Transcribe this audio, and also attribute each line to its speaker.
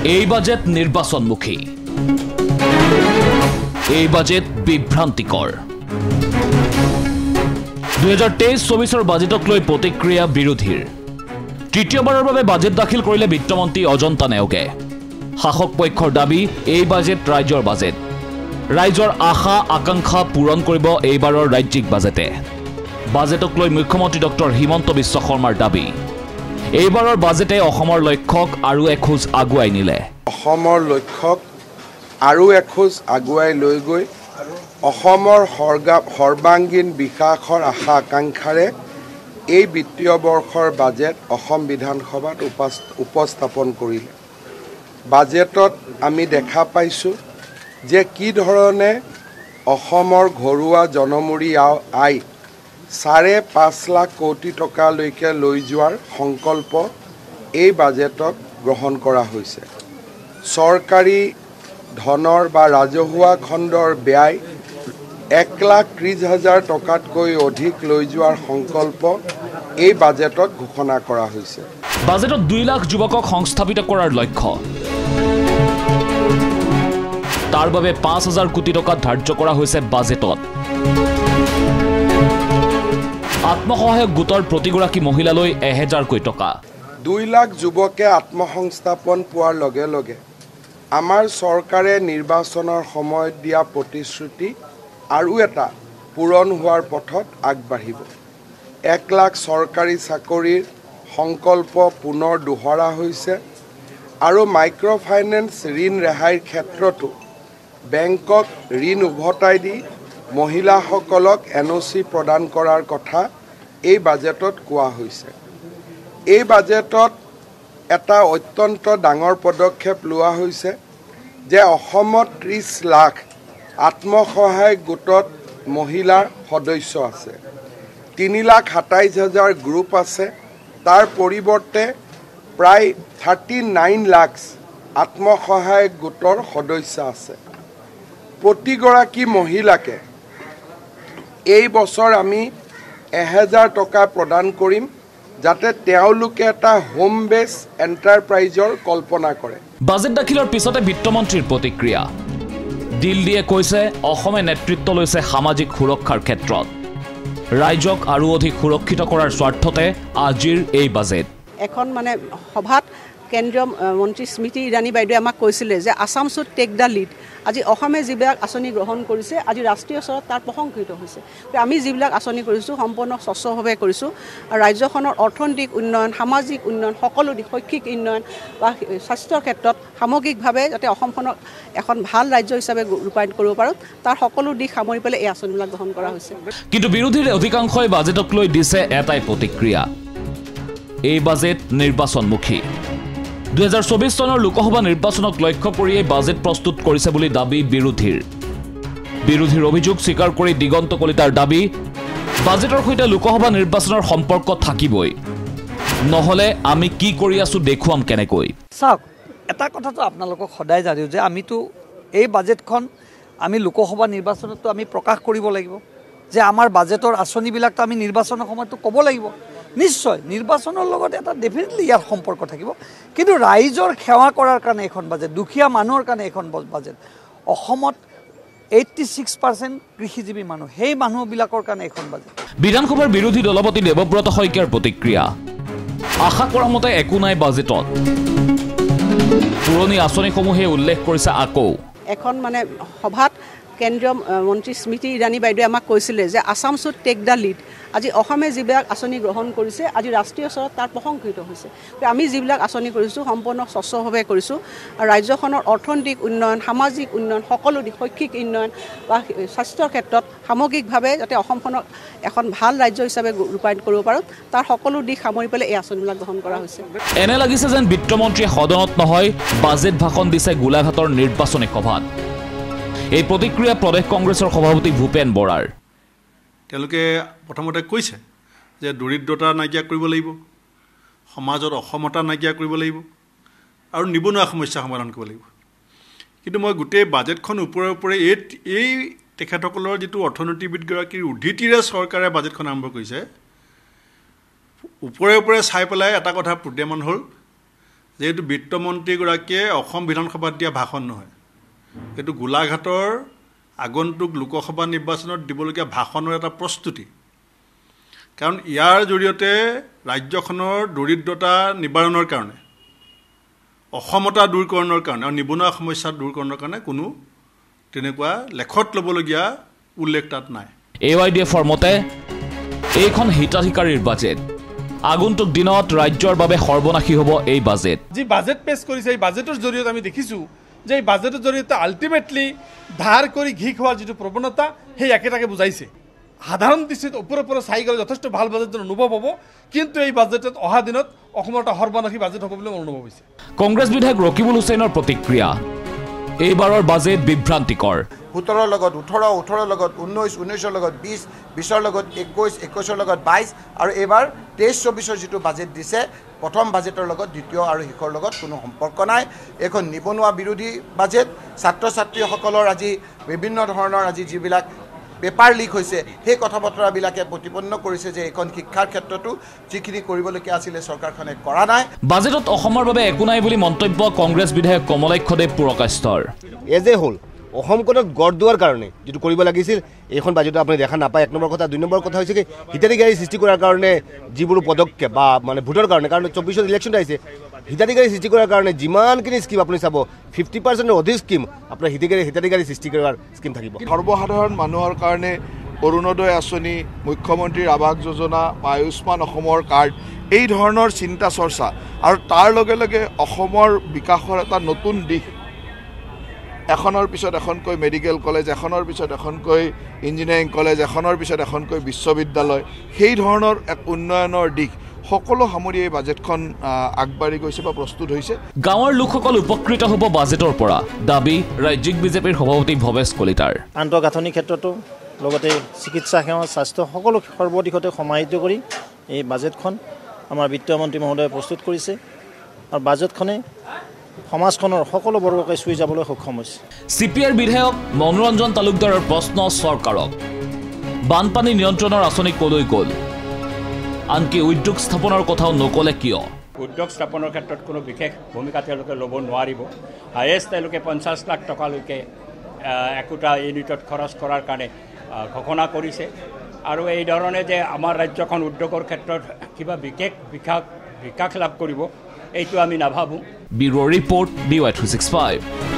Speaker 1: এই বাজেট নিৰ্বাচনমুখী এই বাজেট বিভ্ৰান্তিকৰ 2023-24 বাজেটক লৈ প্ৰতিক্ৰিয়া বিৰোধীৰ তৃতীয়বাৰৰ বাবে বাজেট দাখিল কৰিলে বিত্তমন্ত্ৰী অজন্তা নেওগে শাসক পক্ষৰ দাবী এই বাজেট ৰাজ্যৰ বাজেট ৰাজ্যৰ আশা আকাংক্ষা পূৰণ কৰিব এইবাৰৰ ৰাজ্যিক বাজেটে বাজেটক লৈ মুখ্যমন্ত্ৰী ডক্টৰ হিমন্ত বিশ্ব শৰ্মাৰ দাবী এইবাৰৰ বাজেটে অসমৰ লক্ষ্যক আৰু এখোজ আগুৱাই নিলে
Speaker 2: অসমৰ লক্ষ্যক আৰু এখোজ আগুৱাই লৈ গৈ অসমৰ সৰ্বাংগীন বিকাশৰ আশা আকাংক্ষাৰে এই বিত্তীয় বৰ্ষৰ বাজেট অসম বিধানসভাত উপস্থাপন কৰিলে বাজেটত আমি দেখা পাইছোঁ যে কি ধৰণে অসমৰ ঘৰুৱা জনমূৰি আয় 5.5 লাখ কোটি টকালৈকে লৈ যোৱাৰ সংকল্প এই বাজেটত গ্ৰহণ কৰা হৈছে চৰকাৰী ধনৰ বা ৰাজহুৱা খণ্ডৰ ব্যয় 1,30,000 টকাতকৈ অধিক লৈ যোৱাৰ সংকল্প এই বাজেটত ঘোষণা কৰা হৈছে
Speaker 1: বাজেটত 2 লাখ যুৱকক সংস্থাপিত কৰাৰ লক্ষ্য তাৰ বাবে 5,000 কোটি টকা ধাৰ্য কৰা হৈছে বাজেটত আত্মসহায়ক গোটৰ প্ৰতিগৰাকী মহিলালৈ 1,000 কোটি টকা
Speaker 2: 2 লাখ যুৱকে আত্মসংস্থাপন পোৱাৰ লগে লগে আমাৰ চৰকাৰে নিৰ্বাচনৰ সময়ত দিয়া প্ৰতিশ্ৰুতি আৰু এটা পূৰণ হোৱাৰ পথত আগবাঢ়িব 1 লাখ চৰকাৰী চাকৰিৰ সংকল্প পুনৰ দোহৰা হৈছে আৰু মাইক্ৰ ফাইনেন্স ঋণ ৰেহাইৰ ক্ষেত্ৰতো বেংকক ঋণ উভতাই দি মহিলাসকলক NOC প্ৰদান কৰাৰ কথা এই বাজেটত কোৱা হৈছে এই বাজেটত এটা অত্যন্ত ডাঙৰ পদক্ষেপ লোৱা হৈছে যে অসমত 30 লাখ আত্মসহায়ক গোটত মহিলাৰ সদস্য আছে 3,27,000 গ্ৰুপ আছে তাৰ পৰিৱৰ্তে প্ৰায় 39 লাখ আত্মসহায়ক গোটৰ সদস্য আছে প্ৰতিগৰাকী মহিলাকে এই বছৰ আমি 1,000 টকা প্ৰদান কৰিম যাতে তেওঁলোকে এটা হোম বেস এন্টাৰপ্ৰাইজৰ কল্পনা কৰে
Speaker 1: বাজেট দাখিলৰ পিছতে বিত্তমন্ত্ৰীৰ প্ৰতিক্ৰিয়া দিল্লীয়ে কৈছে অসমে নেতৃত্ব লৈছে সামাজিক সুৰক্ষাৰ ক্ষেত্ৰত ৰাজ্যক আৰু অধিক সুৰক্ষিত কৰাৰ স্বাৰ্থতে আজিৰ এই বাজেট
Speaker 3: এখন মানে সভাত কেন্দ্ৰীয় মন্ত্ৰী স্মৃতি ইৰাণী বাইদেৱে আমাক কৈছিলে যে Assam should take the lead আজি অসমে যিবিলাক আঁচনি গ্ৰহণ কৰিছে আজি ৰাষ্ট্ৰীয় স্তৰত তাৰ প্ৰশংসিত হৈছে আমি যিবিলাক আঁচনি কৰিছোঁ সম্পূৰ্ণ স্বচ্ছভাৱে কৰিছোঁ আৰু ৰাজ্যখনৰ অৰ্থনৈতিক উন্নয়ন সামাজিক উন্নয়ন সকলো দিশ শৈক্ষিক উন্নয়ন বা স্বাস্থ্যৰ ক্ষেত্ৰত সামগ্ৰিকভাৱে যাতে অসমখনক এখন ভাল ৰাজ্য হিচাপে ৰূপায়ণ কৰিব পাৰোঁ তাৰ সকলো দিশ সামৰি পেলাই এই আঁচনিবিলাক গ্ৰহণ কৰা হৈছে
Speaker 1: কিন্তু বিৰোধীৰ অধিকাংশই বাজেটক লৈ দিছে এটাই প্ৰতিক্ৰিয়া এই বাজেট নিৰ্বাচনমুখী 2024 চনৰ লোকসভা নিৰ্বাচনক লক্ষ্য কৰি এই বাজেট প্ৰস্তুত কৰিছে বুলি দাবী বিৰোধীৰ অভিযোগ স্বীকাৰ কৰি দিগন্ত কলিতাৰ দাবী বাজেটৰ সৈতে লোকসভা নিৰ্বাচনৰ সম্পৰ্ক থাকিবই নহলে আমি কি কৰি আছো দেখুৱাম কেনেকৈ
Speaker 4: চাওক এটা কথাটো আপোনালোকক সদায় জানিও যে আমিতো এই বাজেটখন আমি লোকসভা নিৰ্বাচনতো আমি প্ৰকাশ কৰিব লাগিব যে আমাৰ বাজেটৰ আঁচনিবিলাকতো আমি নিৰ্বাচনৰ সময়তো ক'ব লাগিব নিশ্চয় নিৰ্বাচনৰ লগত এটা ডেফিনেটলি ইয়াৰ সম্পৰ্ক থাকিব কিন্তু ৰাইজৰ সেৱা কৰাৰ কাৰণে এখন বাজেট দুখীয়া মানুহৰ কাৰণে এখন বাজেট অসমত 86% কৃষিজীৱী মানুহ সেই মানুহবিলাকৰ কাৰণে এখন বাজেট
Speaker 1: বিধানসভাৰ বিৰোধী দলপতি দেৱব্ৰত শইকীয়াৰ প্ৰতিক্ৰিয়া আশা কৰা মতে একো নাই বাজেটত পুৰণি আঁচনিসমূহে উল্লেখ কৰিছে আকৌ
Speaker 3: এখন মানে সভাত কেন্দ্ৰীয় মন্ত্ৰী স্মৃতি ইৰাণী বাইদেৱে আমাক কৈছিলে যে Assam should take the lead আজি অসমে যিবিলাক আঁচনি গ্ৰহণ কৰিছে আজি ৰাষ্ট্ৰীয় স্তৰত তাৰ প্ৰশংসিত হৈছে আমি যিবিলাক আঁচনি কৰিছোঁ সম্পূৰ্ণ স্বচ্ছভাৱে কৰিছোঁ আৰু ৰাজ্যখনৰ অৰ্থনৈতিক উন্নয়ন সামাজিক উন্নয়ন সকলো দিশ শৈক্ষিক উন্নয়ন বা স্বাস্থ্যৰ ক্ষেত্ৰত সামগ্ৰিকভাৱে যাতে অসমখনক এখন ভাল ৰাজ্য হিচাপে ৰূপায়ণ কৰিব পাৰোঁ তাৰ সকলো দিশ সামৰি পেলাই এই আঁচনিবিলাক গ্ৰহণ কৰা হৈছে
Speaker 1: এনে লাগিছে যেন বিত্তমন্ত্ৰীয়ে সদনত নহয় বাজেট ভাষণ দিছে গোলাঘাটৰ নিৰ্বাচনী সভাত এই প্ৰতিক্ৰিয়া প্ৰদেশ কংগ্ৰেছৰ সভাপতি ভূপেন বৰাৰ
Speaker 5: তেওঁলোকে প্ৰথমতে কৈছে যে দৰিদ্ৰতা নাইকিয়া কৰিব লাগিব সমাজত অসমতা নাইকিয়া কৰিব লাগিব আৰু নিবনুৱা সমস্যা সমাধান কৰিব লাগিব কিন্তু মই গোটেই বাজেটখন ওপৰে এই তেখেতসকলৰ যেটো অৰ্থনীতিবিদগৰাকীৰ উদ্ধৃতিৰে চৰকাৰে বাজেটখন আৰম্ভ কৰিছে ওপৰে চাই পেলাই এটা কথা প্ৰত্যমান হ'ল যেহেতু বিত্তমন্ত্ৰীগৰাকীয়ে অসম বিধানসভাত দিয়া ভাষণ নহয়, এইটো গোলাঘাটৰ আগন্তুক লোকসভা নিৰ্বাচনত দিবলগীয়া ভাষণৰ এটা প্ৰস্তুতি। কাৰণ ইয়াৰ জৰিয়তে ৰাজ্যখনৰ দৰিদ্ৰতা নিবাৰণৰ কাৰণে, অসমতা দূৰকৰণৰ কাৰণে আৰু নিবনুৱা সমস্যা দূৰকৰণৰ কাৰণে কোনো তেনেকুৱা লেখত ল'বলগীয়া উল্লেখ তাত নাই।
Speaker 1: AYDFৰ মতে এইখন হিতাধিকাৰীৰ বাজেট। আগন্তুক দিনত ৰাজ্যৰ বাবে সৰ্বনাশী হ'ব এই বাজেট।
Speaker 6: যি বাজেট পেছ কৰিছে এই বাজেটৰ জৰিয়তে আমি দেখিছোঁ যে এই বাজেটৰ জৰিয়তে আল্টিমেটলি ধাৰ কৰি ঘি খোৱাৰ যিটো প্ৰৱণতা সেই একেটাকে বুজাইছে। সাধাৰণ দৃষ্টিত ওপৰে চাই গ'লে যথেষ্ট ভাল বাজেট অনুভৱ হ'ব, কিন্তু এই বাজেটত অহা দিনত অসমৰ এটা সৰ্বনাশী বাজেট হ'ব বুলি মোৰ অনুভৱ হৈছে।
Speaker 1: কংগ্ৰেছ বিধায়ক ৰকিবুল হুছেইনৰ প্ৰতিক্ৰিয়া, এইবাৰৰ বাজেট বিভ্ৰান্তিকৰ।
Speaker 7: 17 লগত 18, 18 লগত 19, 19ৰ লগত 20, 20ৰ লগত 21, 21ৰ লগত 22 আৰু এইবাৰ 23-24ৰ যিটো বাজেট দিছে প্ৰথম বাজেটৰ লগত দ্বিতীয় আৰু শেষৰ লগত কোনো সম্পৰ্ক নাই। এখন নিবনুৱা বিৰোধী বাজেট। ছাত্ৰ ছাত্ৰীসকলৰ আজি বিভিন্ন ধৰণৰ আজি যিবিলাক পেপাৰ লিক হৈছে সেই কথা বতৰাবিলাকে প্ৰতিপন্ন কৰিছে যে এইখন শিক্ষাৰ ক্ষেত্ৰতো যিখিনি কৰিবলগীয়া আছিলে চৰকাৰখনে কৰা নাই।
Speaker 1: বাজেটত অসমৰ বাবে একো নাই বুলি মন্তব্য কংগ্ৰেছ বিধায়ক কমলাক্ষদেৱ পুৰকাষ্টৰ।
Speaker 8: এজ এ হোল অসমখনক গঢ় দিয়াৰ কাৰণে যিটো কৰিব লাগিছিল এইখন বাজেটত আপুনি দেখা নাপায়। 1 নম্বৰ কথা। 2 নম্বৰ কথা হৈছে কি হিতাধিকাৰী সৃষ্টি কৰাৰ কাৰণে যিবোৰ পদক্ষেপ বা মানে ভোটৰ কাৰণে, কাৰণ 24ত ইলেকশ্যন আহিছে, হিতাধিকাৰী সৃষ্টি কৰাৰ কাৰণে যিমানখিনি স্কিম আপুনি চাব 50%ৰ অধিক স্কিম আপোনাৰ হিতাধিকাৰী সৃষ্টি কৰাৰ স্কিম থাকিব।
Speaker 9: সৰ্বসাধাৰণ মানুহৰ কাৰণে অৰুণোদয় আঁচনি, মুখ্যমন্ত্ৰীৰ আৱাস যোজনা, আয়ুষ্মান অসমৰ কাৰ্ড, এই ধৰণৰ চিন্তা চৰ্চা আৰু তাৰ লগে লগে অসমৰ বিকাশৰ এটা নতুন দিশ, এখনৰ পিছত এখনকৈ মেডিকেল কলেজ, এখনৰ পিছত এখনকৈ ইঞ্জিনিয়াৰিং কলেজ, এখনৰ পিছত এখনকৈ বিশ্ববিদ্যালয়, সেই ধৰণৰ এক উন্নয়নৰ দিশ সকলো সামৰি এই বাজেটখন আগবাঢ়ি গৈছে বা প্ৰস্তুত হৈছে।
Speaker 1: গাঁৱৰ লোকসকল উপকৃত হ'ব বাজেটৰ পৰা, দাবী ৰাজ্যিক বিজেপিৰ সভাপতি ভৱেশ কলিতাৰ।
Speaker 10: আন্তঃগাঁথনিৰ ক্ষেত্ৰতো লগতে চিকিৎসা সেৱা, স্বাস্থ্য সকলো সৰ্বদিশতে সমাহিত কৰি এই বাজেটখন আমাৰ বিত্তমন্ত্ৰী মহোদয়ে প্ৰস্তুত কৰিছে আৰু বাজেটখনে সমাজখনৰ সকলো বৰ্গকে চুই যাবলৈ সক্ষম হৈছে।
Speaker 1: CPIৰ বিধায়ক মনোৰঞ্জন তালুকদাৰৰ প্ৰশ্ন চৰকাৰক, বানপানী নিয়ন্ত্ৰণৰ আঁচনি কলৈ গ'ল? আনকি উদ্যোগ স্থাপনৰ কথাও নক'লে কিয়?
Speaker 11: উদ্যোগ স্থাপনৰ ক্ষেত্ৰত কোনো বিশেষ ভূমিকা তেওঁলোকে ল'ব নোৱাৰিব। হায়েষ্ট তেওঁলোকে 50 লাখ টকালৈকে একোটা ইউনিটত খৰচ কৰাৰ কাৰণে ঘোষণা কৰিছে। আৰু এই ধৰণে যে আমাৰ ৰাজ্যখন উদ্যোগৰ ক্ষেত্ৰত কিবা বিশেষ বিকাশ লাভ কৰিব এইটো আমি নাভাবোঁ।
Speaker 1: Bureau' report DY365।